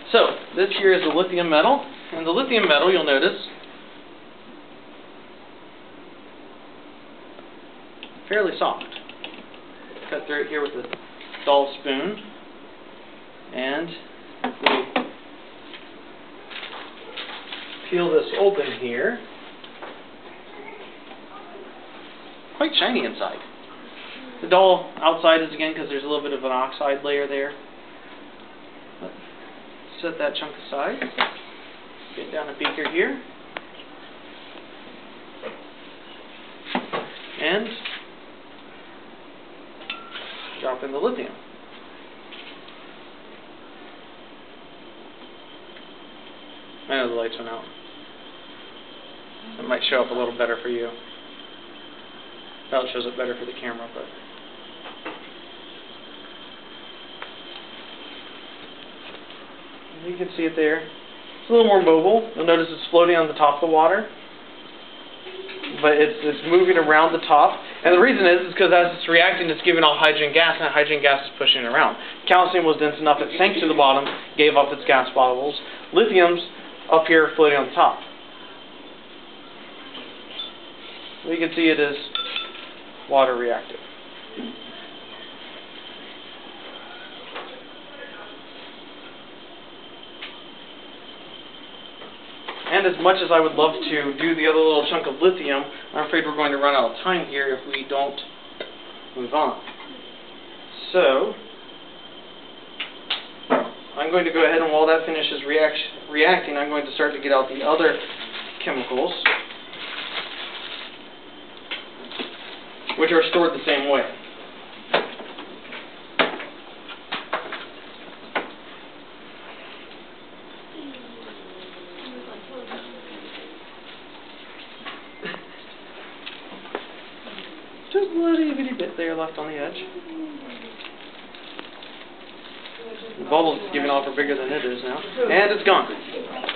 So, this here is the lithium metal, and the lithium metal, you'll notice, fairly soft. Cut through it here with a dull spoon, and we peel this open here. Quite shiny inside. The dull outside is again because there's a little bit of an oxide layer there. But set that chunk aside. Get down a beaker here. And drop in the lithium. I know the lights went out. It might show up a little better for you. Well, it shows up better for the camera, but you can see it there. It's a little more mobile. You'll notice it's floating on the top of the water, but it's moving around the top. And the reason is because as it's reacting, it's giving off hydrogen gas, and that hydrogen gas is pushing it around. Calcium was dense enough it sank to the bottom, gave off its gas bubbles. Lithium's up here floating on the top. So you can see it is water reactive. And as much as I would love to do the other little chunk of lithium, I'm afraid we're going to run out of time here if we don't move on. So, I'm going to go ahead and while that finishes reacting, I'm going to start to get out the other chemicals, which are stored the same way. Just a little bitty bit there left on the edge. The bubbles giving off are bigger than it is now. And it's gone.